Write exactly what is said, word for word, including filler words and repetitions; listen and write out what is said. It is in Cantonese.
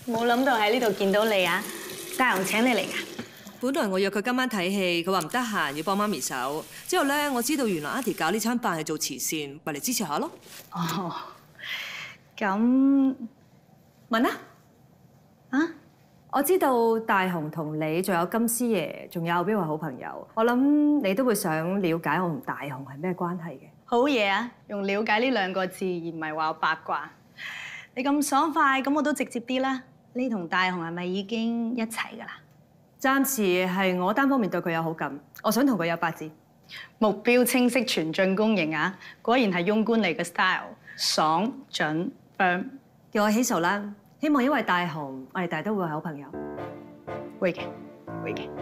冇諗到喺呢度見到你啊！大雄請你嚟㗎。 本來我約佢今晚睇戲，佢話唔得閒，要幫媽咪手。之後咧，我知道原來阿弟搞呢餐飯係做慈善，咪嚟支持下咯。 哦，咁問啊？啊？ 我知道大雄同你，仲有金師爺，仲有邊位好朋友？我諗你都會想了解我同大雄係咩關係嘅。 好嘢啊！用了解呢兩個字，而唔係話八卦。你咁爽快，咁我都直接啲啦。你同大雄係咪已經一齊㗎啦？ 暫時係我單方面對佢有好感，我想同佢有發展。 目標清晰，全進攻型啊！果然係庸官嚟嘅 style， 爽準 firm。 叫我起訴啦！希望因為大雄，我哋大家都會係好朋友。 會嘅，會嘅。